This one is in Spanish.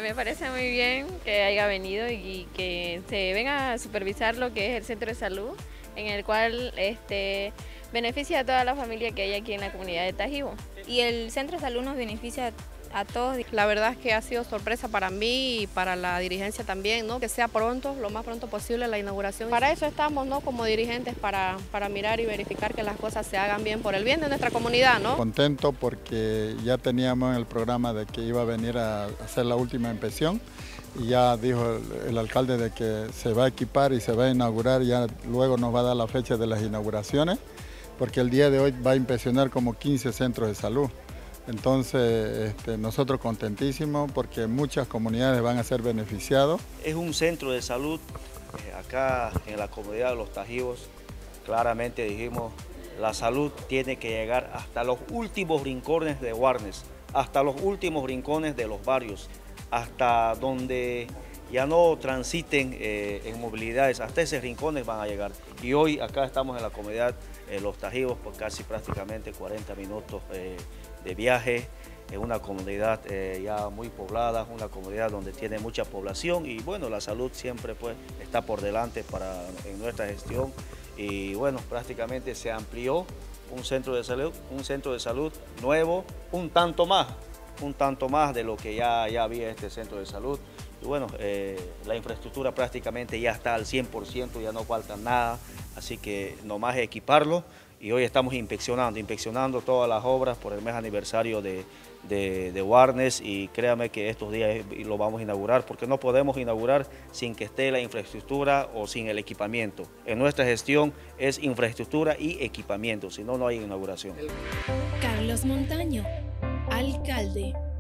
Me parece muy bien que haya venido y que se venga a supervisar lo que es el centro de salud, en el cual beneficia a toda la familia que hay aquí en la comunidad de Tajibo. Y el centro de salud nos beneficia a todos. La verdad es que ha sido sorpresa para mí y para la dirigencia también, ¿no? Que sea pronto, lo más pronto posible la inauguración. Para eso estamos, ¿no? Como dirigentes, para mirar y verificar que las cosas se hagan bien por el bien de nuestra comunidad, ¿no? Contento porque ya teníamos en el programa de que iba a venir a hacer la última inspección y ya dijo el alcalde de que se va a equipar y se va a inaugurar, ya luego nos va a dar la fecha de las inauguraciones, porque el día de hoy va a inspeccionar como 15 centros de salud. Entonces, nosotros contentísimos porque muchas comunidades van a ser beneficiados. Es un centro de salud acá en la comunidad de Los Tajivos. Claramente dijimos, la salud tiene que llegar hasta los últimos rincones de Guarnes, hasta los últimos rincones de los barrios, hasta donde ya no transiten en movilidades, hasta esos rincones van a llegar. Y hoy acá estamos en la comunidad Los Tajivos por casi prácticamente 40 minutos de viaje, en una comunidad ya muy poblada, una comunidad donde tiene mucha población y bueno, la salud siempre pues está por delante en nuestra gestión y bueno, prácticamente se amplió un centro de salud nuevo, un tanto más de lo que ya había este centro de salud. Y bueno, la infraestructura prácticamente ya está al 100%, ya no falta nada, así que nomás equiparlo. Y hoy estamos inspeccionando todas las obras por el mes aniversario de Guarnes y créame que estos días lo vamos a inaugurar porque no podemos inaugurar sin que esté la infraestructura o sin el equipamiento. En nuestra gestión es infraestructura y equipamiento, si no, no hay inauguración. Carlos Montaño, alcalde.